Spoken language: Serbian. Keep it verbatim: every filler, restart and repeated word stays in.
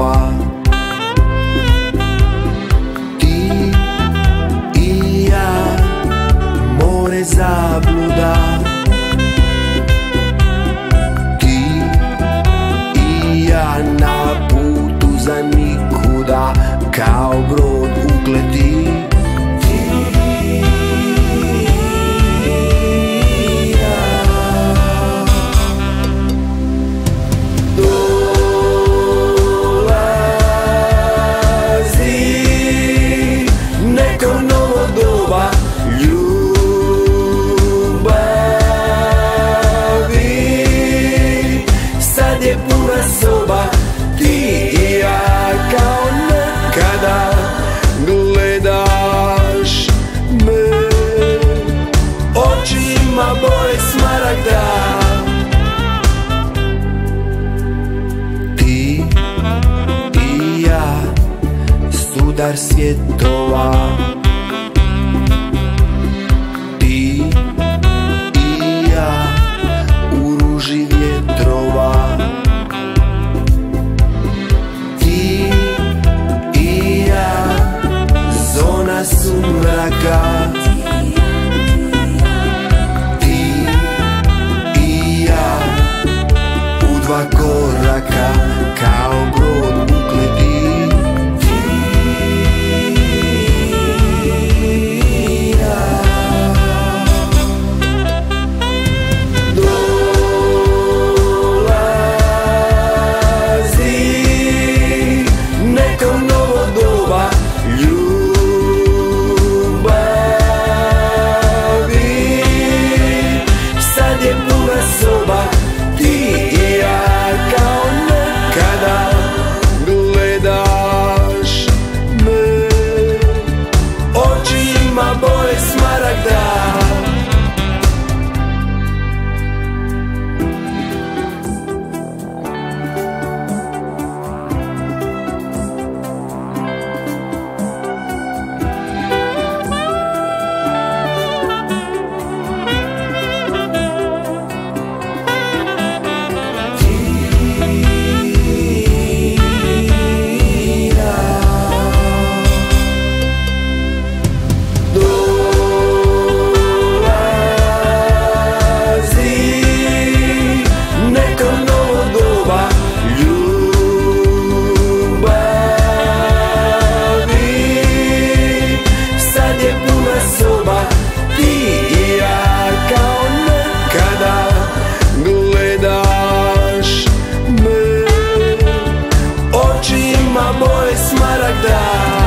svjetova. Ti i ja, more zabluda. Ti i ja na putu za nikuda, kao brod ukleti. Soba, ti i ja kao nekada gledaš me očima boje smaragda. Ti i ja, sudar svjetova. Ti i ja, u ruži vjetrova. Sumraka. Ti i ja, u dva koraka, kao brod ukleti. Soba, ti i ja kao nekada gledaš me očima boje smaragda. Soba, ti i ja kao nekada gledaš me očima boje smaragda.